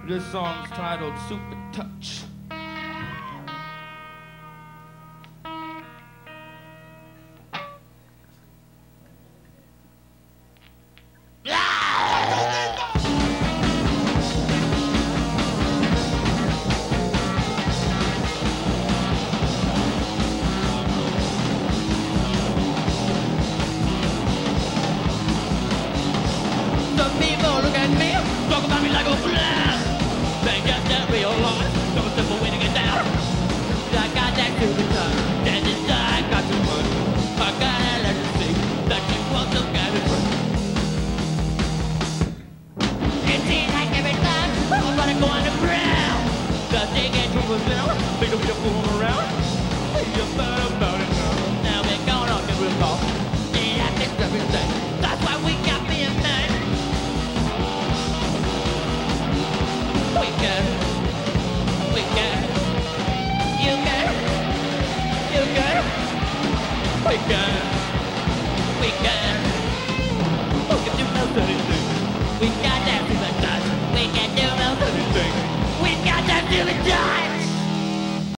This song's titled Supertouch. Some people look at me, talk about me like a clown. They just that real life, some simple way to get down. I got that Supertouch, and inside got too much. I gotta let you see that you want to get it free. It seems like every time I'm gonna go underground. The thing gets through the middle, they don't be a fool around. You thought about it now. Now we're gonna get real talk. Yeah, I think everything. That's why we got me a man. We can, you can, we can do most anything. We got that Supertouch. We can do most anything. We got that Supertouch.